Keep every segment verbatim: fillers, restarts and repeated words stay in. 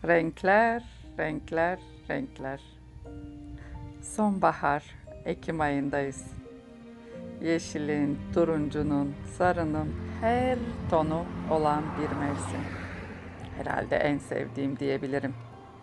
Renkler, renkler, renkler. Sonbahar, Ekim ayındayız. Yeşilin, turuncunun, sarının her tonu olan bir mevsim. Herhalde en sevdiğim diyebilirim.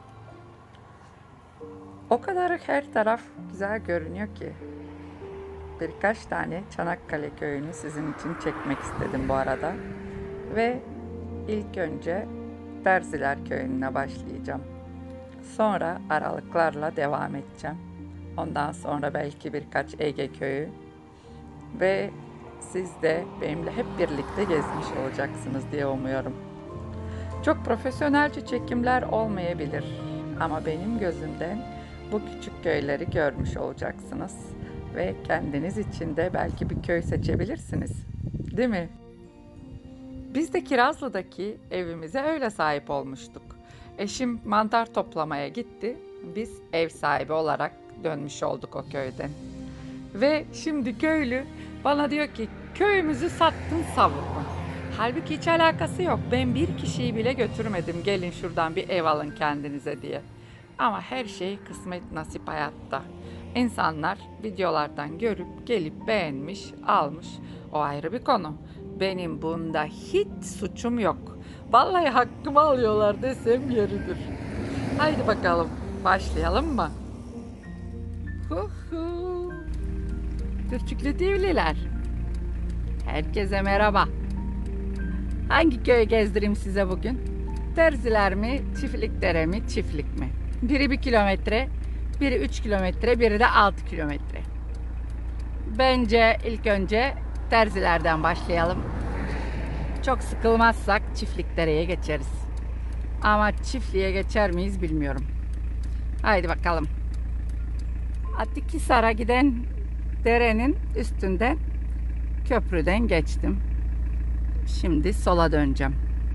O kadar her taraf güzel görünüyor ki. Birkaç tane Çanakkale köyünü sizin için çekmek istedim bu arada. Ve ilk önce Terziler Köyü'ne başlayacağım. Sonra aralıklarla devam edeceğim. Ondan sonra belki birkaç Ege Köyü. Ve siz de benimle hep birlikte gezmiş olacaksınız diye umuyorum. Çok profesyonelce çekimler olmayabilir. Ama benim gözümden bu küçük köyleri görmüş olacaksınız. Ve kendiniz için de belki bir köy seçebilirsiniz. Değil mi? Biz de Kirazlı'daki evimize öyle sahip olmuştuk. Eşim mantar toplamaya gitti. Biz ev sahibi olarak dönmüş olduk o köyden. Ve şimdi köylü bana diyor ki köyümüzü sattın savurdun. Halbuki hiç alakası yok. Ben bir kişiyi bile götürmedim. Gelin şuradan bir ev alın kendinize diye. Ama her şey kısmet nasip hayatta. İnsanlar videolardan görüp gelip beğenmiş, almış. O ayrı bir konu. Benim bunda hiç suçum yok. Vallahi hakkımı alıyorlar desem yeridir. Haydi bakalım başlayalım mı? Hu hu. Küçüklü divliler. Herkese merhaba. Hangi köyü gezdireyim size bugün? Terziler mi, Çiftlikdere mi, çiftlik mi? Biri bir kilometre, biri üç kilometre, biri de altı kilometre. Bence ilk önce Terzilerden başlayalım. Çok sıkılmazsak Çiftlikdere'ye geçeriz. Ama çiftliğe geçer miyiz bilmiyorum. Haydi bakalım. Atikhisar'a giden derenin üstünden köprüden geçtim. Şimdi sola döneceğim.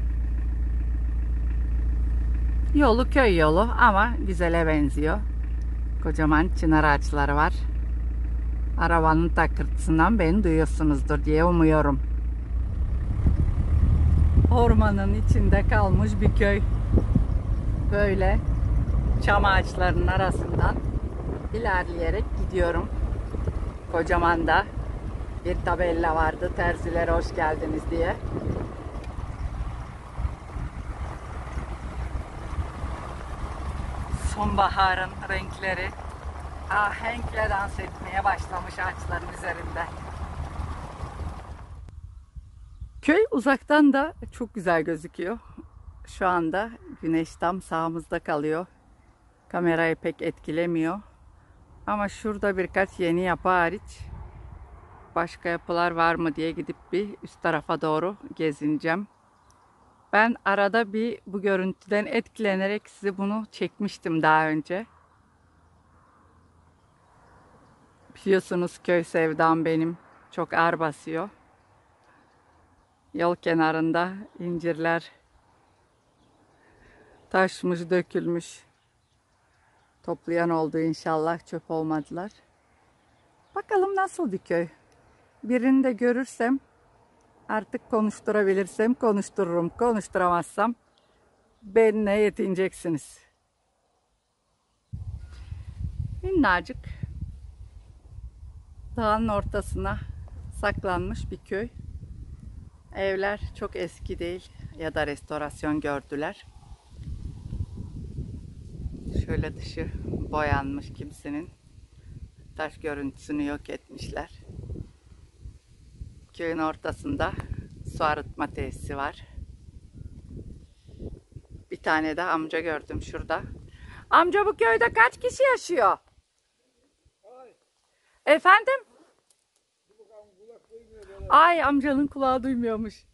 Yolu köy yolu ama güzele benziyor. Kocaman çınar ağaçları var. Arabanın takırtısından beni duyuyorsunuzdur diye umuyorum. Ormanın içinde kalmış bir köy. Böyle çam ağaçlarının arasından ilerleyerek gidiyorum. Kocaman da bir tabela vardı. Terzilere hoş geldiniz diye. Sonbaharın renkleri ahenkle dans etmeye başlamış ağaçların üzerinde. Köy uzaktan da çok güzel gözüküyor. Şu anda güneş tam sağımızda kalıyor. Kamerayı pek etkilemiyor. Ama şurada birkaç yeni yapı hariç başka yapılar var mı diye gidip bir üst tarafa doğru gezineceğim. Ben arada bir bu görüntüden etkilenerek size bunu çekmiştim daha önce. Biliyorsunuz köy sevdam benim çok ağır basıyor. Yol kenarında incirler taşmış, dökülmüş. Toplayan oldu inşallah, çöp olmadılar. Bakalım nasıl bir köy. Birini de görürsem artık konuşturabilirsem konuştururum. Konuşturamazsam benimle yetineceksiniz. Minnacık dağın ortasına saklanmış bir köy. Evler çok eski değil ya da restorasyon gördüler. Şöyle dışı boyanmış kimsenin. Taş görüntüsünü yok etmişler. Köyün ortasında su arıtma tesisi var. Bir tane de amca gördüm şurada. Amca bu köyde kaç kişi yaşıyor? Efendim? Ay amcanın kulağı duymuyormuş.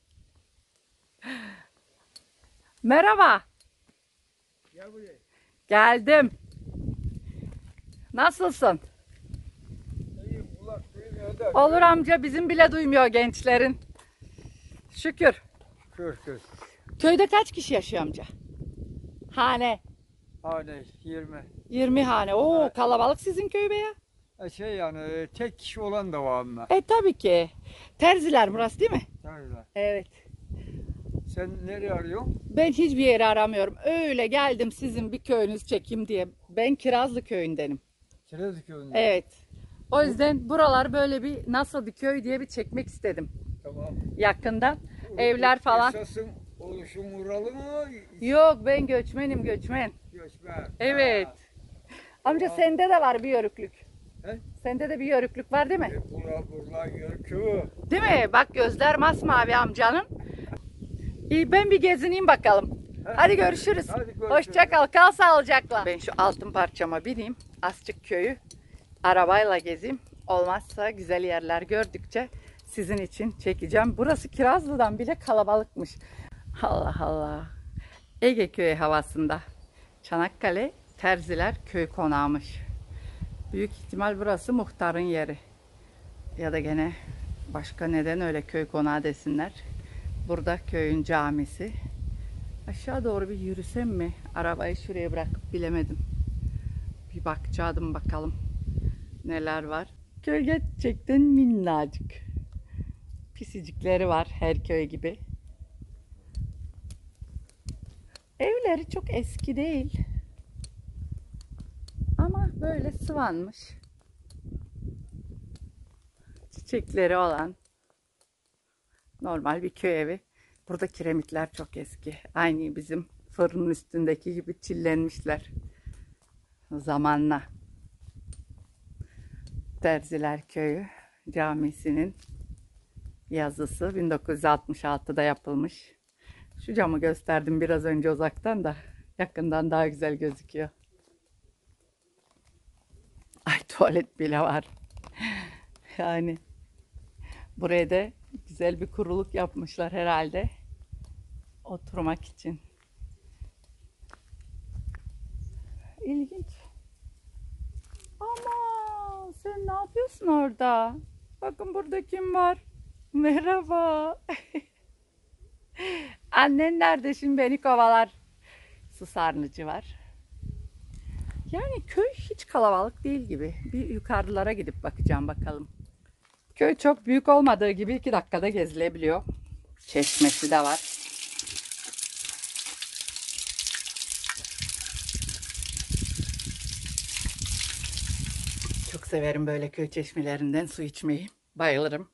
Merhaba. Gel buraya. Geldim. Nasılsın? İyiyim, kulak duymuyor da. Olur amca, bizim bile duymuyor gençlerin. Şükür. Kır kır. Köyde kaç kişi yaşıyor amca? Hane. Hane yirmi. yirmi hane. Oo, Evet. kalabalık sizin köy be ya. E şey yani tek kişi olan da var mı? E tabii ki. Terziler burası değil mi? Öyle. Evet. Sen nereye arıyorsun? Ben hiçbir yeri aramıyorum. Öyle geldim sizin bir köyünüz çekeyim diye. Ben Kirazlı köyündenim. Kirazlı köyünde. Evet. O yüzden buralar böyle bir nasıl bir köy diye bir çekmek istedim. Tamam. Yakından. Evler falan. Esasın oluşum Ural'ı mı? Yok, ben göçmenim, göçmen. Göçmen. Evet. Ha. Amca sende de var bir yörüklük. He? Sende de bir yörüklük var değil mi? E, Bura, bura Yörükü. Değil mi? Bak gözler masmavi amcanın. İyi, ben bir gezineyim bakalım. He? Hadi görüşürüz. Hadi görüşürüz. Hoşça kal, kal sağlıcakla. Ben şu altın parçama bineyim. Azıcık köyü arabayla gezeyim. Olmazsa güzel yerler gördükçe sizin için çekeceğim. Burası Kirazlı'dan bile kalabalıkmış. Allah Allah. Ege köyü havasında. Çanakkale Terziler köy konağımış. Büyük ihtimal burası muhtarın yeri. Ya da gene başka neden öyle köy konağı desinler. Burada köyün camisi. Aşağı doğru bir yürüsem mi? Arabayı şuraya bırakıp bilemedim. Bir bakacaktım bakalım neler var. Köy gerçekten minnacık. Pisicikleri var her köy gibi. Evleri çok eski değil. Ama böyle sıvanmış. Çiçekleri olan normal bir köy evi. Burada kiremitler çok eski. Aynı bizim fırının üstündeki gibi çillenmişler. Zamanla. Terziler Köyü Camisi'nin yazısı bin dokuz yüz altmış altıda yapılmış. Şu camı gösterdim biraz önce uzaktan da yakından daha güzel gözüküyor. Ay, tuvalet bile var. Yani buraya da güzel bir kuruluk yapmışlar herhalde. Oturmak için. İlginç. Ama sen ne yapıyorsun orada? Bakın burada kim var? Merhaba. Annen nerede şimdi beni kovalar? Su sarnıcı var. Yani köy hiç kalabalık değil gibi. Bir yukarılara gidip bakacağım bakalım. Köy çok büyük olmadığı gibi iki dakikada gezilebiliyor. Çeşmesi de var. Çok severim böyle köy çeşmelerinden su içmeyi. Bayılırım.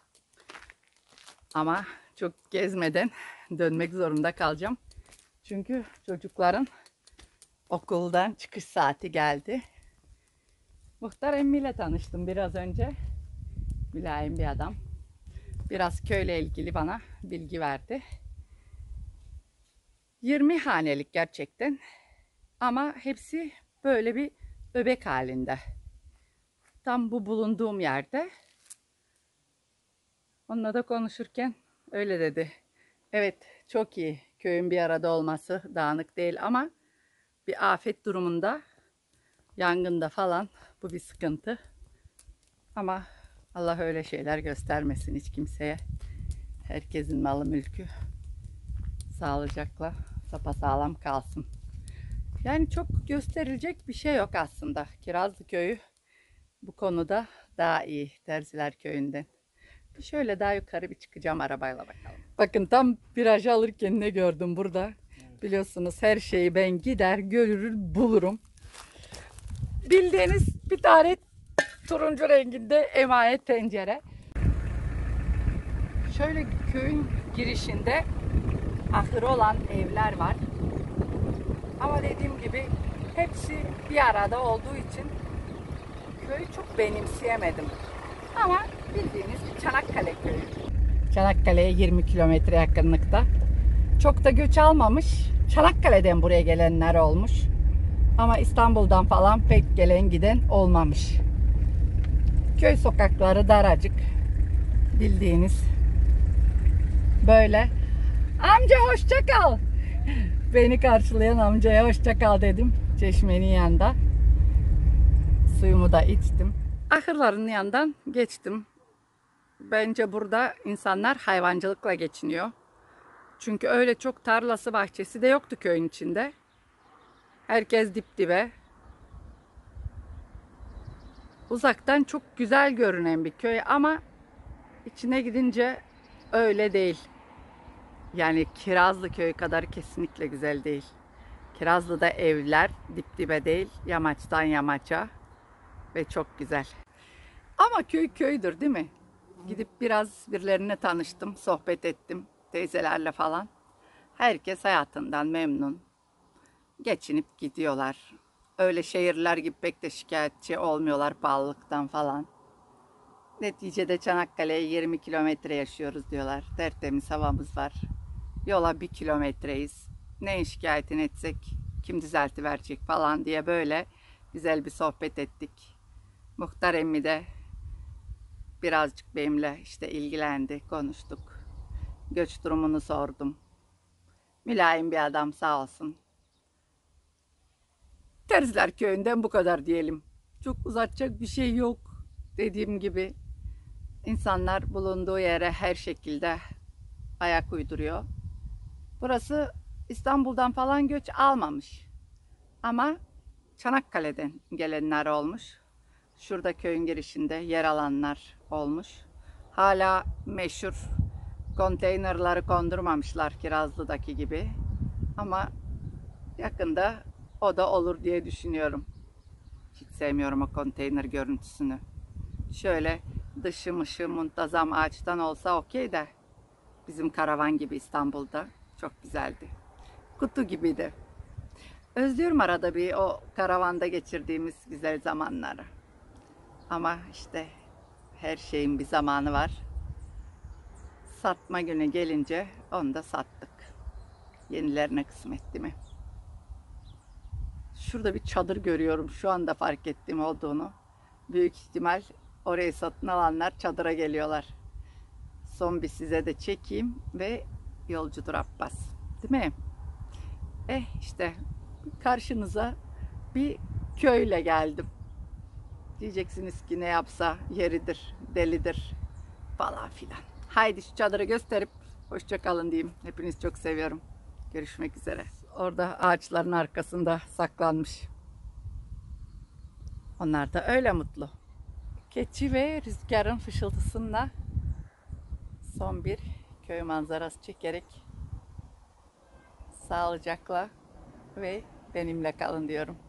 Ama çok gezmeden dönmek zorunda kalacağım. Çünkü çocukların okuldan çıkış saati geldi. Muhtar emmiyle tanıştım biraz önce. Mülayim bir adam. Biraz köyle ilgili bana bilgi verdi. yirmi hanelik gerçekten. Ama hepsi böyle bir öbek halinde. Tam bu bulunduğum yerde. Onunla da konuşurken öyle dedi. Evet, çok iyi köyün bir arada olması, dağınık değil ama bir afet durumunda, yangında falan bu bir sıkıntı. Ama Allah öyle şeyler göstermesin hiç kimseye. Herkesin malı mülkü sağlıcakla sapasağlam kalsın. Yani çok gösterilecek bir şey yok aslında. Kirazlı köyü bu konuda daha iyi Terziler köyünden. Şöyle daha yukarı bir çıkacağım arabayla bakalım. Bakın tam viraj alırken ne gördüm burada. Biliyorsunuz her şeyi ben gider görür bulurum. Bildiğiniz bir tane turuncu renginde emanet tencere. Şöyle köyün girişinde ahırı olan evler var. Ama dediğim gibi hepsi bir arada olduğu için köyü çok benimseyemedim. Ama bildiğiniz bir Çanakkale köyü. Çanakkale'ye yirmi kilometre yakınlıkta. Çok da göç almamış. Çanakkale'den buraya gelenler olmuş. Ama İstanbul'dan falan pek gelen giden olmamış. Köy sokakları daracık. Bildiğiniz. Böyle. Amca hoşça kal. Beni karşılayan amcaya hoşça kal dedim. Çeşmenin yanında. Suyumu da içtim. Ahırların yanından geçtim. Bence burada insanlar hayvancılıkla geçiniyor. Çünkü öyle çok tarlası bahçesi de yoktu köyün içinde. Herkes dip dibe. Uzaktan çok güzel görünen bir köy ama içine gidince öyle değil. Yani Kirazlıköy kadar kesinlikle güzel değil. Kirazlı'da evler dip dibe değil, yamaçtan yamaça ve çok güzel. Ama köy köydür değil mi? Gidip biraz birilerine tanıştım, sohbet ettim teyzelerle falan. Herkes hayatından memnun. Geçinip gidiyorlar. Öyle şehirler gibi pek de şikayetçi olmuyorlar pahalılıktan falan. Neticede Çanakkale'ye yirmi kilometre yaşıyoruz diyorlar. Tertemiz havamız var. Yola bir kilometreyiz. Ne şikayetini etsek kim düzelti verecek falan diye böyle güzel bir sohbet ettik. Muhtar emmi de birazcık benimle işte ilgilendi, konuştuk. Göç durumunu sordum. Mülayim bir adam sağ olsun. Terziler köyünden bu kadar diyelim. Çok uzatacak bir şey yok. Dediğim gibi insanlar bulunduğu yere her şekilde ayak uyduruyor. Burası İstanbul'dan falan göç almamış. Ama Çanakkale'den gelenler olmuş. Şurada köyün girişinde yer alanlar olmuş. Hala meşhur konteynerları kondurmamışlar Kirazlı'daki gibi. Ama yakında o da olur diye düşünüyorum. Hiç sevmiyorum o konteyner görüntüsünü. Şöyle dışı mışı muntazam ağaçtan olsa okey de bizim karavan gibi İstanbul'da çok güzeldi. Kutu gibiydi. Özlüyorum arada bir o karavanda geçirdiğimiz güzel zamanları. Ama işte her şeyin bir zamanı var. Satma günü gelince onu da sattık. Yenilerine kısmet değil mi? Şurada bir çadır görüyorum. Şu anda fark ettiğim olduğunu. Büyük ihtimal orayı satın alanlar çadıra geliyorlar. Son bir size de çekeyim ve yolcudur Abbas. Değil mi? Eh işte karşınıza bir köyle geldim. Diyeceksiniz ki ne yapsa yeridir, delidir falan filan. Haydi şu çadırı gösterip hoşça kalın diyeyim. Hepinizi çok seviyorum. Görüşmek üzere. Orada ağaçların arkasında saklanmış. Onlar da öyle mutlu. Keçi ve rüzgarın fışıltısında son bir köy manzarası çekerek sağlıcakla ve benimle kalın diyorum.